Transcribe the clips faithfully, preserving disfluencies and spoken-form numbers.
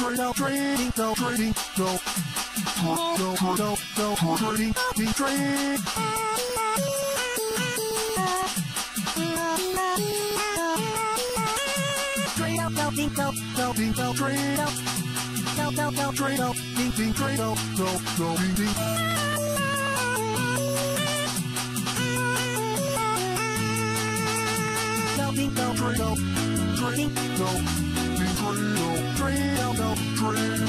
no trading, no trading, no. No, no, no, no trading, no trading. Trade out, no, ding, no, no, ding, no, trade out. No, no, no, trade out, ding, ding, trade out, no, no, ding, ding. No, ding, no, trade out, trading, no, ding, trade out, trade out, no, trade.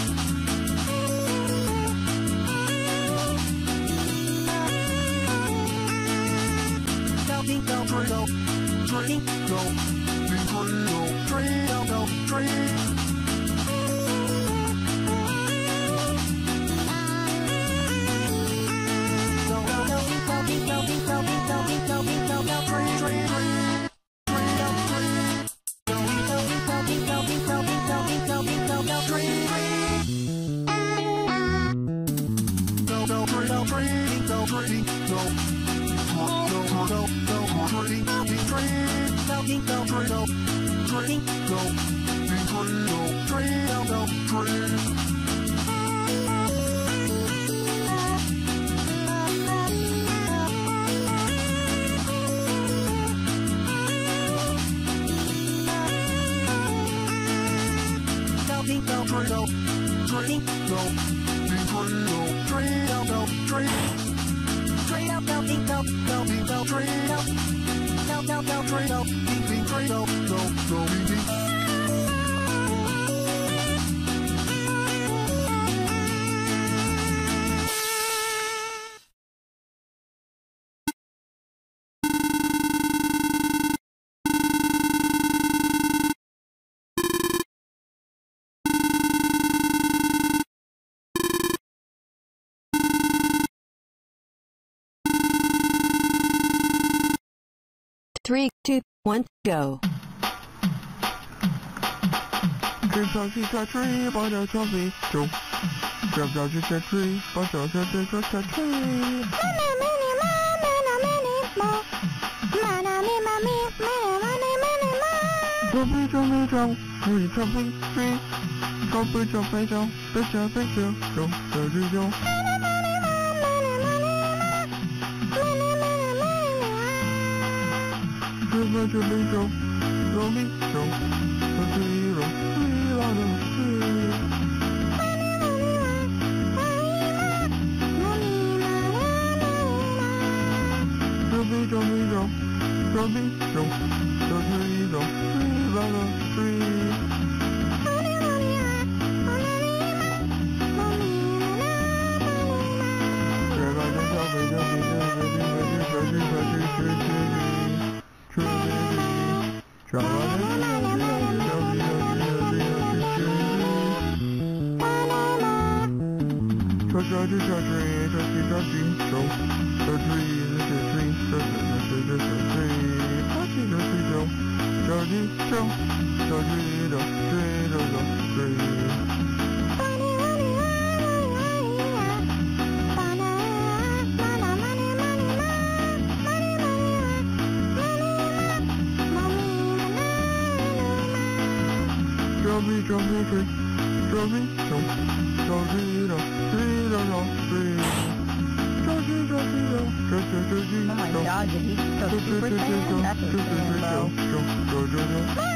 No, ding, no, trade out, trading, no, ding, trade out, trade out, no, trade. Three, two, one, go. Jump out to the tree, but I can't be true. Jump out to the tree, but I can't be true. Jumping, jumping, jump, we jumping tree. Jumping, jumping, jump, the jumping jump, jump, the jump. Jumping, jumping, jump, jumping, jump, the tree, tree, on the tree. Jumping, jumping, jump, jumping, jump, the tree, tree, on the tree. Jumping, jumping, tree, jumping, jump, jumping, jump, tree, jump, tree. Jumping, jumping, jump, jumping, jumping, Oh my god, did he go Super Saiyan? That's insane, bro. jump, jump, jump, jump.